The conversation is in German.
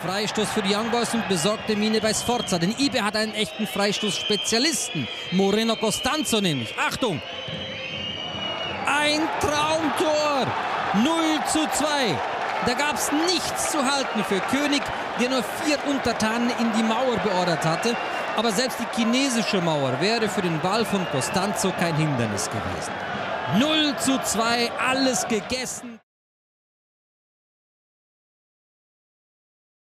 Freistoß für die Young Boys und besorgte Miene bei Sforza. Denn IB hat einen echten Freistoßspezialisten. Moreno Costanzo nämlich. Achtung! Ein Traumtor! 0:2. Da gab es nichts zu halten für König, der nur 4 Untertanen in die Mauer beordert hatte. Aber selbst die chinesische Mauer wäre für den Ball von Costanzo kein Hindernis gewesen. 0:2, alles gegessen.